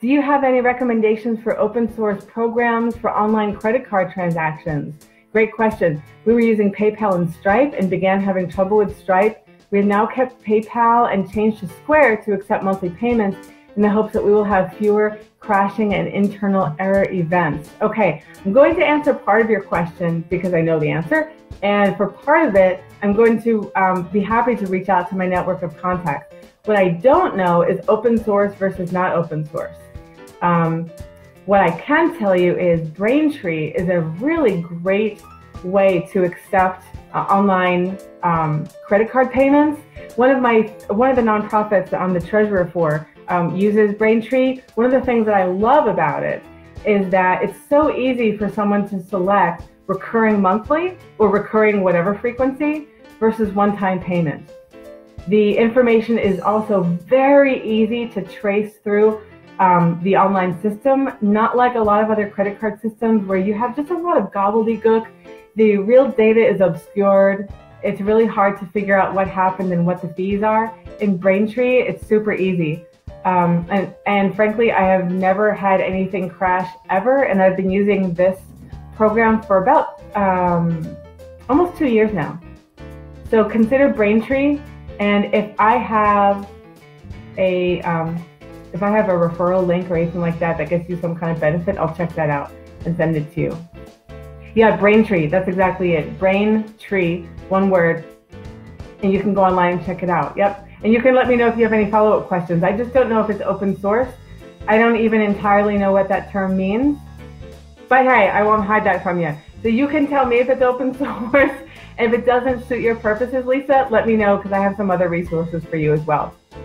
Do you have any recommendations for open source programs for online credit card transactions? Great question. We were using PayPal and Stripe and began having trouble with Stripe. We have now kept PayPal and changed to Square to accept monthly payments in the hopes that we will have fewer crashing and internal error events. Okay, I'm going to answer part of your question because I know the answer. And for part of it, I'm going to be happy to reach out to my network of contacts. What I don't know is open source versus not open source. What I can tell you is Braintree is a really great way to accept online credit card payments. One of the nonprofits that I'm the treasurer for uses Braintree. One of the things that I love about it is that it's so easy for someone to select recurring monthly or recurring whatever frequency versus one-time payment. The information is also very easy to trace through the online system, not like a lot of other credit card systems where you have just a lot of gobbledygook. The real data is obscured. It's really hard to figure out what happened and what the fees are. In Braintree, it's super easy. And frankly, I have never had anything crash ever, and I've been using this program for about almost 2 years now. So consider Braintree, and if I have a referral link or anything like that that gets you some kind of benefit, I'll check that out and send it to you. Yeah, Braintree, that's exactly it. Braintree, one word, and you can go online and check it out. Yep, and you can let me know if you have any follow-up questions. I just don't know if it's open source. I don't even entirely know what that term means, but hey, I won't hide that from you. So you can tell me if it's open source. If it doesn't suit your purposes, Lisa, let me know because I have some other resources for you as well.